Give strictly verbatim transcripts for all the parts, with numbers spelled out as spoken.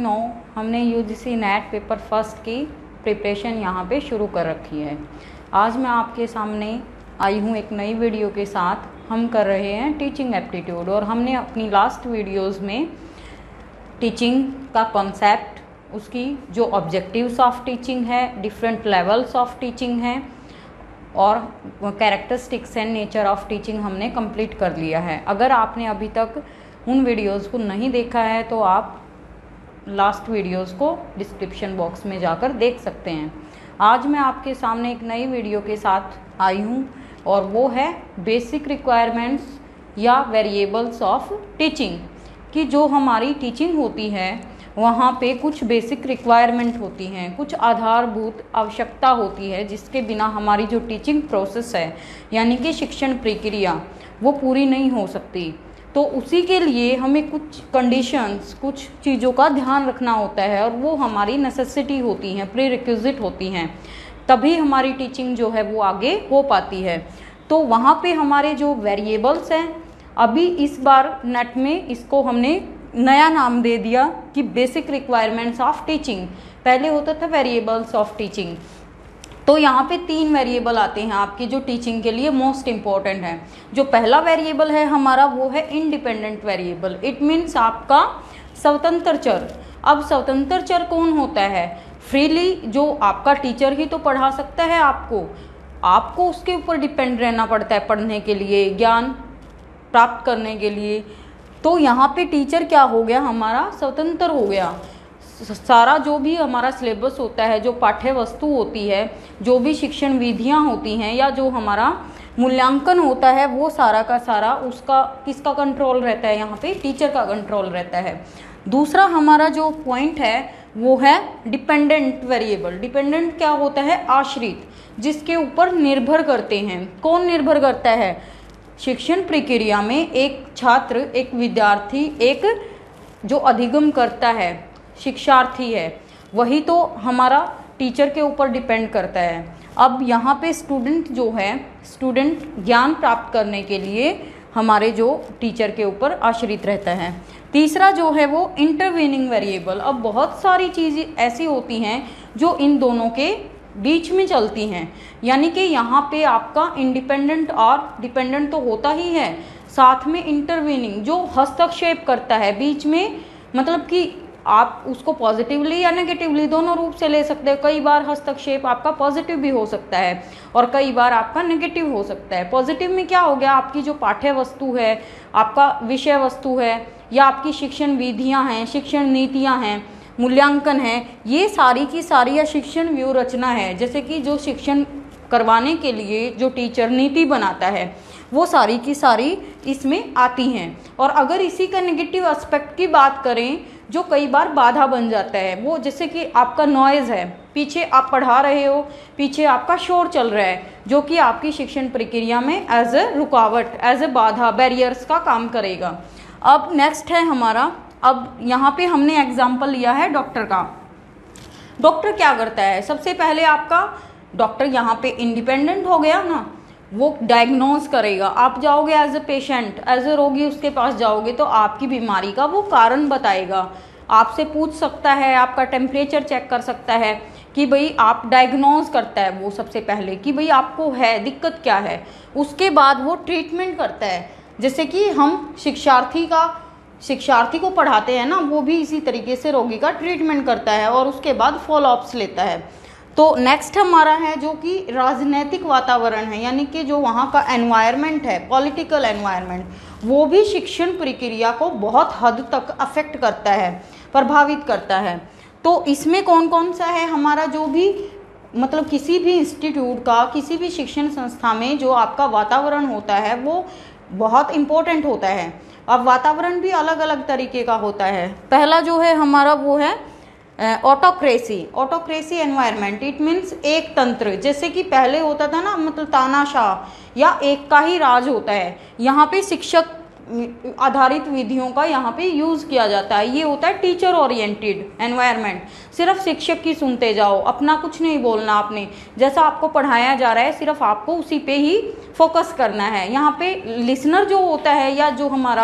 No हमने UGC NET paper first की preparation यहाँ पे शुरू कर रखी है। आज मैं आपके सामने आई हूँ एक नई वीडियो के साथ। हम कर रहे हैं टीचिंग एप्टीट्यूड और हमने अपनी लास्ट वीडियोस में टीचिंग का कॉन्सेप्ट, उसकी जो ऑब्जेक्टिव्स ऑफ टीचिंग है, डिफरेंट लेवल्स ऑफ टीचिंग है और characteristics and nature of teaching हमने कंप्लीट कर लिया है। अगर आपने अभी तक उन वीडियोस को नहीं देखा है तो आप लास्ट वीडियोस को डिस्क्रिप्शन बॉक्स में जाकर देख सकते हैं। आज मैं आपके सामने एक नई वीडियो के साथ आई हूँ और वो है बेसिक रिक्वायरमेंट्स या वेरिएबल्स ऑफ टीचिंग। कि जो हमारी टीचिंग होती है वहाँ पे कुछ बेसिक रिक्वायरमेंट होती हैं, कुछ आधारभूत आवश्यकता होती है जिसके बिना हमारी जो टीचिंग प्रोसेस है यानी कि शिक्षण प्रक्रिया वो पूरी नहीं हो सकती। तो उसी के लिए हमें कुछ कंडीशंस, कुछ चीज़ों का ध्यान रखना होता है और वो हमारी नेसेसिटी होती हैं, प्री रिक्विजिट होती हैं, तभी हमारी टीचिंग जो है वो आगे हो पाती है। तो वहाँ पे हमारे जो वेरिएबल्स हैं, अभी इस बार नेट में इसको हमने नया नाम दे दिया कि बेसिक रिक्वायरमेंट्स ऑफ टीचिंग। पहले होता था वेरिएबल्स ऑफ टीचिंग। तो यहाँ पे तीन वेरिएबल आते हैं आपकी जो टीचिंग के लिए मोस्ट इम्पॉर्टेंट है। जो पहला वेरिएबल है हमारा वो है इंडिपेंडेंट वेरिएबल। इट मीन्स आपका स्वतंत्र चर। अब स्वतंत्र चर कौन होता है? फ्रीली जो आपका टीचर ही तो पढ़ा सकता है आपको, आपको उसके ऊपर डिपेंड रहना पड़ता है पढ़ने के लिए, ज्ञान प्राप्त करने के लिए। तो यहाँ पे टीचर क्या हो गया, हमारा स्वतंत्र हो गया। सारा जो भी हमारा सिलेबस होता है, जो पाठ्य वस्तु होती है, जो भी शिक्षण विधियाँ होती हैं या जो हमारा मूल्यांकन होता है, वो सारा का सारा उसका किसका कंट्रोल रहता है? यहाँ पे टीचर का कंट्रोल रहता है। दूसरा हमारा जो पॉइंट है वो है डिपेंडेंट वेरिएबल। डिपेंडेंट क्या होता है? आश्रित, जिसके ऊपर निर्भर करते हैं। कौन निर्भर करता है? शिक्षण प्रक्रिया में एक छात्र, एक विद्यार्थी, एक जो अधिगम करता है, शिक्षार्थी है, वही तो हमारा टीचर के ऊपर डिपेंड करता है। अब यहाँ पे स्टूडेंट जो है, स्टूडेंट ज्ञान प्राप्त करने के लिए हमारे जो टीचर के ऊपर आश्रित रहता है। तीसरा जो है वो इंटरवीनिंग वेरिएबल। अब बहुत सारी चीज़ें ऐसी होती हैं जो इन दोनों के बीच में चलती हैं, यानी कि यहाँ पे आपका इंडिपेंडेंट और डिपेंडेंट तो होता ही है, साथ में इंटरवीनिंग जो हस्तक्षेप करता है बीच में। मतलब कि आप उसको पॉजिटिवली या नेगेटिवली दोनों रूप से ले सकते हैं। कई बार हस्तक्षेप आपका पॉजिटिव भी हो सकता है और कई बार आपका नेगेटिव हो सकता है। पॉजिटिव में क्या हो गया, आपकी जो पाठ्य वस्तु है, आपका विषय वस्तु है या आपकी शिक्षण विधियां हैं, शिक्षण नीतियां हैं, मूल्यांकन है, ये सारी की सारी या शिक्षण व्यूह रचना है, जैसे कि जो शिक्षण करवाने के लिए जो टीचर नीति बनाता है वो सारी की सारी इसमें आती हैं। और अगर इसी का नेगेटिव एस्पेक्ट की बात करें जो कई बार बाधा बन जाता है, वो जैसे कि आपका नॉइज़ है, पीछे आप पढ़ा रहे हो, पीछे आपका शोर चल रहा है, जो कि आपकी शिक्षण प्रक्रिया में एज ए रुकावट, एज ए बाधा, बैरियर्स का काम करेगा। अब नेक्स्ट है हमारा, अब यहाँ पे हमने एग्जाम्पल लिया है डॉक्टर का। डॉक्टर क्या करता है? सबसे पहले आपका डॉक्टर यहाँ पे इंडिपेंडेंट हो गया ना, वो डायग्नोज करेगा। आप जाओगे as a patient, as a रोगी उसके पास जाओगे तो आपकी बीमारी का वो कारण बताएगा, आपसे पूछ सकता है, आपका टेम्परेचर चेक कर सकता है कि भाई आप डायग्नोज करता है वो सबसे पहले कि भाई आपको है दिक्कत क्या है। उसके बाद वो ट्रीटमेंट करता है, जैसे कि हम शिक्षार्थी का शिक्षार्थी को पढ़ाते हैं ना, वो भी इसी तरीके से रोगी का ट्रीटमेंट करता है और उसके बाद फॉलोअप्स लेता है। तो नेक्स्ट हमारा है जो कि राजनीतिक वातावरण है, यानी कि जो वहाँ का एनवायरनमेंट है, पॉलिटिकल एनवायरनमेंट, वो भी शिक्षण प्रक्रिया को बहुत हद तक अफेक्ट करता है, प्रभावित करता है। तो इसमें कौन कौन सा है हमारा, जो भी मतलब किसी भी इंस्टीट्यूट का, किसी भी शिक्षण संस्था में जो आपका वातावरण होता है वो बहुत इम्पोर्टेंट होता है। अब वातावरण भी अलग अलग तरीके का होता है। पहला जो है हमारा वो है autocracy. Autocracy environment, it means एक तंत्र। जैसे कि पहले होता था ना, मतलब तानाशाह या एक का ही राज होता है। यहाँ पे शिक्षक आधारित विधियों का यहाँ पे यूज़ किया जाता है। ये होता है टीचर ओरिएंटेड एनवायरनमेंट। सिर्फ शिक्षक की सुनते जाओ, अपना कुछ नहीं बोलना आपने, जैसा आपको पढ़ाया जा रहा है सिर्फ आपको उसी पे ही फोकस करना है। यहाँ पे लिसनर जो होता है या जो हमारा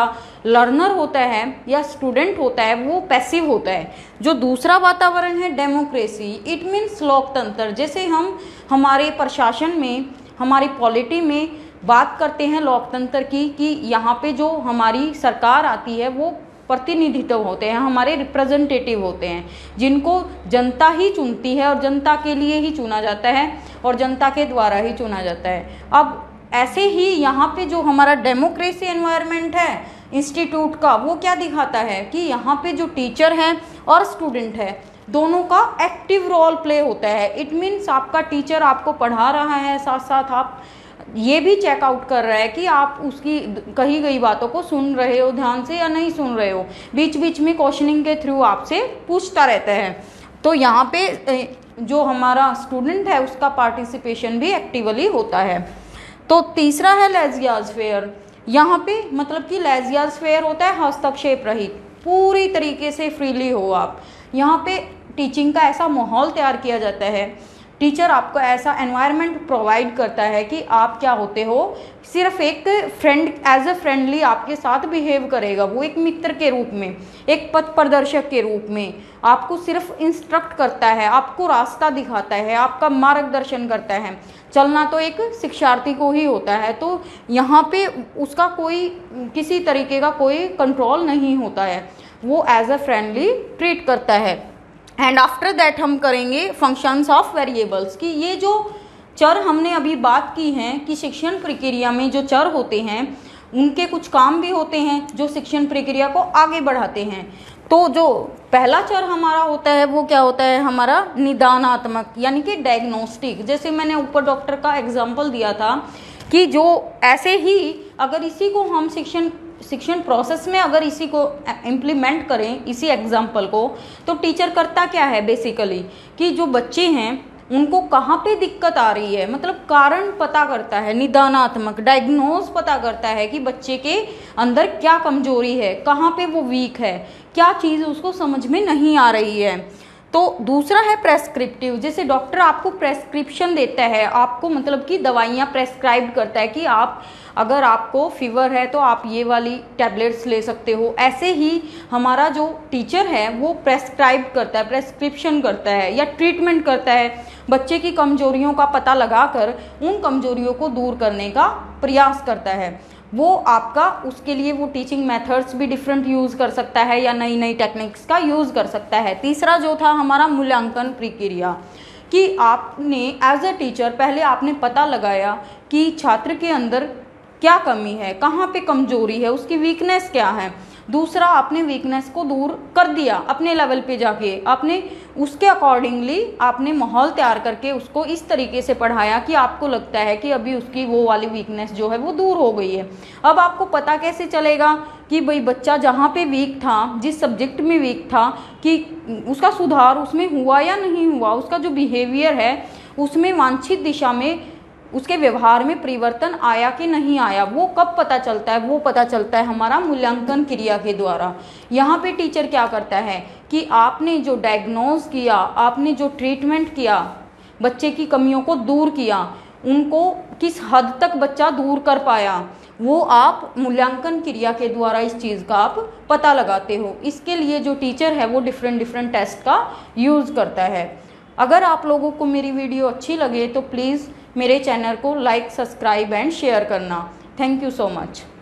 लर्नर होता है या स्टूडेंट होता है वो पैसिव होता है। जो दूसरा वातावरण है डेमोक्रेसी, इट मीन्स लोकतंत्र। जैसे हम हमारे प्रशासन में, हमारी पॉलिटी में बात करते हैं लोकतंत्र की, कि यहाँ पे जो हमारी सरकार आती है वो प्रतिनिधित्व होते हैं, हमारे रिप्रेजेंटेटिव होते हैं, जिनको जनता ही चुनती है और जनता के लिए ही चुना जाता है और जनता के द्वारा ही चुना जाता है। अब ऐसे ही यहाँ पे जो हमारा डेमोक्रेसी एनवायरनमेंट है इंस्टीट्यूट का, वो क्या दिखाता है कि यहाँ पे जो टीचर है और स्टूडेंट है दोनों का एक्टिव रोल प्ले होता है। इट मीन्स आपका टीचर आपको पढ़ा रहा है, साथ साथ आप ये भी चेकआउट कर रहा है कि आप उसकी कही गई बातों को सुन रहे हो ध्यान से या नहीं सुन रहे हो। बीच बीच में क्वेश्चनिंग के थ्रू आपसे पूछता रहता है। तो यहाँ पे जो हमारा स्टूडेंट है उसका पार्टिसिपेशन भी एक्टिवली होता है। तो तीसरा है लेजियाज फेयर। यहाँ पे मतलब कि लेजियाज फेयर होता है हस्तक्षेप रहित, पूरी तरीके से फ्रीली हो आप। यहाँ पे टीचिंग का ऐसा माहौल तैयार किया जाता है, टीचर आपको ऐसा एनवायरनमेंट प्रोवाइड करता है कि आप क्या होते हो, सिर्फ एक फ्रेंड एज अ फ्रेंडली आपके साथ बिहेव करेगा, वो एक मित्र के रूप में, एक पथ प्रदर्शक के रूप में आपको सिर्फ इंस्ट्रक्ट करता है, आपको रास्ता दिखाता है, आपका मार्गदर्शन करता है। चलना तो एक शिक्षार्थी को ही होता है, तो यहाँ पे उसका कोई किसी तरीके का कोई कंट्रोल नहीं होता है, वो एज अ फ्रेंडली ट्रीट करता है। एंड आफ्टर दैट हम करेंगे फंक्शंस ऑफ वेरिएबल्स, कि ये जो चर हमने अभी बात की हैं कि शिक्षण प्रक्रिया में जो चर होते हैं उनके कुछ काम भी होते हैं जो शिक्षण प्रक्रिया को आगे बढ़ाते हैं। तो जो पहला चर हमारा होता है वो क्या होता है, हमारा निदानात्मक यानी कि डायग्नोस्टिक। जैसे मैंने ऊपर डॉक्टर का एग्जाम्पल दिया था कि जो ऐसे ही अगर इसी को हम शिक्षण शिक्षण प्रोसेस में अगर इसी को इम्प्लीमेंट करें, इसी एग्जाम्पल को, तो टीचर करता क्या है बेसिकली कि जो बच्चे हैं उनको कहाँ पे दिक्कत आ रही है, मतलब कारण पता करता है, निदानात्मक डायग्नोज पता करता है कि बच्चे के अंदर क्या कमजोरी है, कहाँ पे वो वीक है, क्या चीज़ उसको समझ में नहीं आ रही है। तो दूसरा है प्रेस्क्रिप्टिव। जैसे डॉक्टर आपको प्रेस्क्रिप्शन देता है, आपको मतलब कि दवाइयाँ प्रेस्क्राइब करता है कि आप अगर आपको फीवर है तो आप ये वाली टैबलेट्स ले सकते हो। ऐसे ही हमारा जो टीचर है वो प्रेस्क्राइब करता है, प्रेस्क्रिप्शन करता है या ट्रीटमेंट करता है, बच्चे की कमजोरियों का पता लगाकर उन कमजोरियों को दूर करने का प्रयास करता है। वो आपका उसके लिए वो टीचिंग मेथड्स भी डिफरेंट यूज़ कर सकता है या नई नई टेक्निक्स का यूज़ कर सकता है। तीसरा जो था हमारा मूल्यांकन प्रक्रिया, कि आपने एज अ टीचर पहले आपने पता लगाया कि छात्र के अंदर क्या कमी है, कहाँ पे कमजोरी है, उसकी वीकनेस क्या है। दूसरा, आपने वीकनेस को दूर कर दिया अपने लेवल पे जाके, आपने उसके अकॉर्डिंगली आपने माहौल तैयार करके उसको इस तरीके से पढ़ाया कि आपको लगता है कि अभी उसकी वो वाली वीकनेस जो है वो दूर हो गई है। अब आपको पता कैसे चलेगा कि भाई बच्चा जहाँ पे वीक था, जिस सब्जेक्ट में वीक था, कि उसका सुधार उसमें हुआ या नहीं हुआ, उसका जो बिहेवियर है उसमें वांछित दिशा में उसके व्यवहार में परिवर्तन आया कि नहीं आया, वो कब पता चलता है, वो पता चलता है हमारा मूल्यांकन क्रिया के द्वारा। यहाँ पे टीचर क्या करता है कि आपने जो डायग्नोज किया, आपने जो ट्रीटमेंट किया, बच्चे की कमियों को दूर किया, उनको किस हद तक बच्चा दूर कर पाया, वो आप मूल्यांकन क्रिया के द्वारा इस चीज़ का आप पता लगाते हो। इसके लिए जो टीचर है वो डिफरेंट डिफरेंट टेस्ट का यूज़ करता है। अगर आप लोगों को मेरी वीडियो अच्छी लगे तो प्लीज़ मेरे चैनल को लाइक, सब्सक्राइब एंड शेयर करना। Thank you so much.